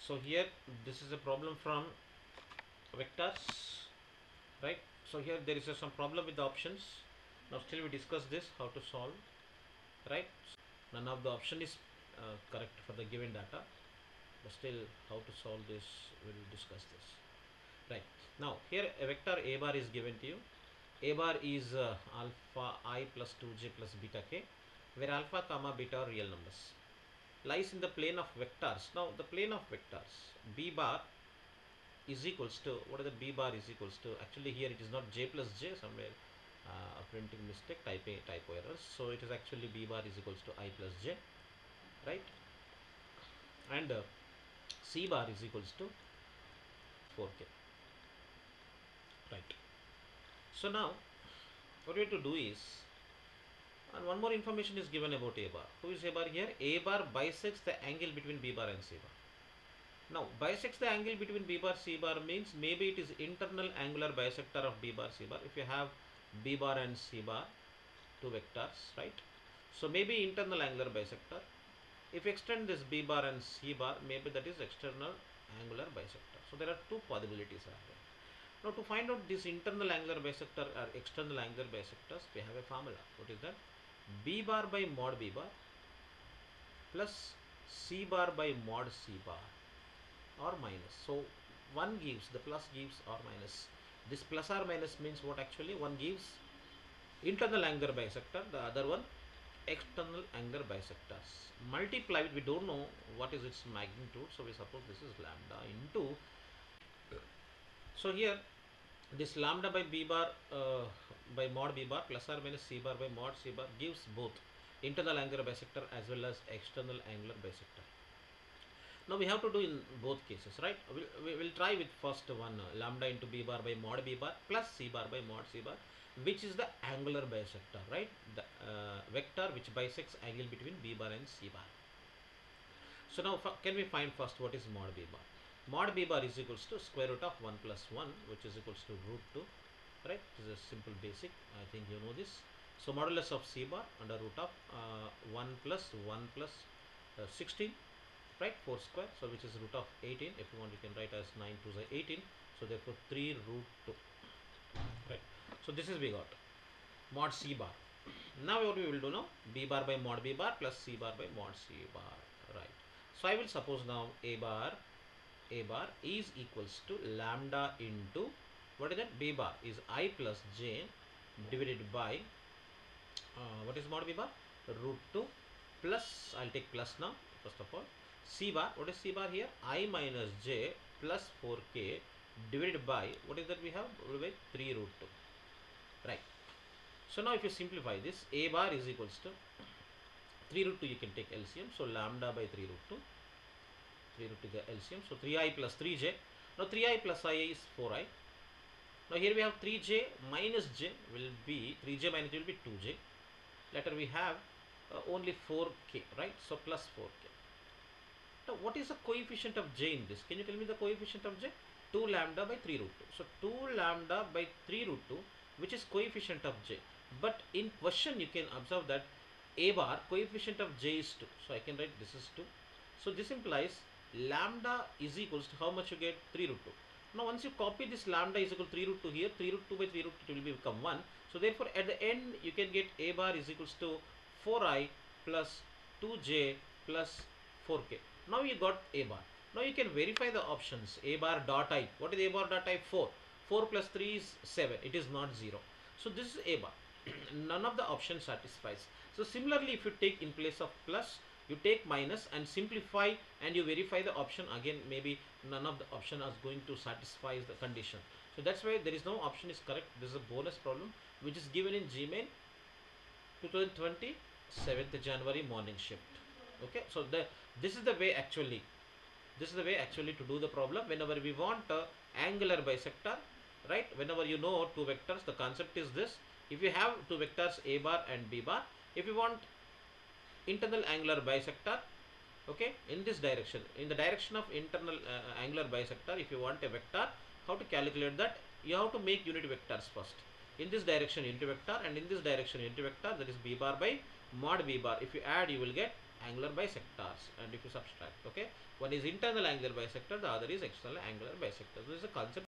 So here this is a problem from vectors, right? So here there is some problem with the options. Now still we discuss this how to solve, right? None of the option is correct for the given data, but still how to solve this we will discuss this, right? Now here a vector a bar is given to you. A bar is alpha I plus 2j plus beta k, where alpha comma beta are real numbers, lies in the plane of vectors. Now the plane of vectors b bar is equals to, what is the b bar is equals to, actually here it is not j plus j, somewhere a printing mistake, typo errors, so it is actually b bar is equals to I plus j, right? And c bar is equals to 4k, right? So now what we have to do is, and one more information is given about a bar. Who is a bar here? A bar bisects the angle between b bar and c bar. Now bisects the angle between b bar c bar means maybe it is internal angular bisector of b bar c bar. If you have b bar and c bar, two vectors, right? So maybe internal angular bisector. If you extend this b bar and c bar, maybe that is external angular bisector. So there are two possibilities are there. Now to find out this internal angular bisector or external angular bisectors, we have a formula. What is that? B bar by mod b bar plus c bar by mod c bar, or minus. So one gives, the plus gives or minus. This plus or minus means what actually? One gives internal angular bisector, the other one external angular bisectors. Multiply it, we don't know what is its magnitude, so we suppose this is lambda into, so here this lambda by b bar by mod b bar plus or minus c bar by mod c bar gives both internal angular bisector as well as external angular bisector. Now we have to do in both cases, right? We will try with first one, lambda into b bar by mod b bar plus c bar by mod c bar, which is the angular bisector, right? The vector which bisects angle between b bar and c bar. So now can we find first what is mod b bar? Mod b bar is equals to square root of 1 plus 1, which is equals to root 2, right? This is a simple basic, I think you know this. So modulus of c bar under root of 1 plus 1 plus 16, right? 4 square, so which is root of 18. If you want, you can write as 9 to the 18. So therefore 3 root 2, right? So this is we got mod c bar. Now what we will do now? B bar by mod b bar plus c bar by mod c bar, right? So I will suppose now a bar is equals to lambda into, what is that? B bar is I plus j divided by what is mod b bar? Root 2 plus, I'll take plus now first of all, c bar, what is c bar here? I minus j plus 4k divided by, what is that we have? By 3 root 2, right? So now if you simplify this, a bar is equals to 3 root 2, you can take LCM, so lambda by 3 root 2, 3 root 2 the LCM, so 3i plus 3j. Now 3i plus I is 4i. Now here we have 3j minus j will be, 3j minus j will be 2j. Later we have only 4k, right? So plus 4k. Now what is the coefficient of j in this? Can you tell me the coefficient of j? 2 lambda by 3 root 2. So 2 lambda by 3 root 2, which is coefficient of j. But in question you can observe that a bar coefficient of j is 2. So I can write this is 2. So this implies lambda is equals to how much you get? 3 root 2. Now once you copy this lambda is equal to 3 root 2 here, 3 root 2 by 3 root 2 will become 1. So therefore at the end you can get a bar is equals to 4i plus 2j plus 4k. Now you got a bar. Now you can verify the options. A bar dot I. What is a bar dot I? 4. 4 plus 3 is 7. It is not 0. So this is a bar. None of the options satisfies. So similarly, if you take in place of plus, you take minus and simplify and you verify the option, again maybe none of the option is going to satisfy the condition. So that's why there is no option is correct. This is a bonus problem which is given in GMAIN 2020 7th January morning shift. Okay, so this is the way actually. This is the way actually to do the problem. Whenever we want angular bisector, right? Whenever you know two vectors, the concept is this. If you have two vectors a bar and b bar, if you want internal angular bisector, okay, in this direction, in the direction of internal angular bisector, if you want a vector, how to calculate that? You have to make unit vectors first. In this direction unit vector and in this direction unit vector, that is b bar by mod b bar. If you add, you will get angular bisectors, and if you subtract, okay, one is internal angular bisector, the other is external angular bisector. This is a concept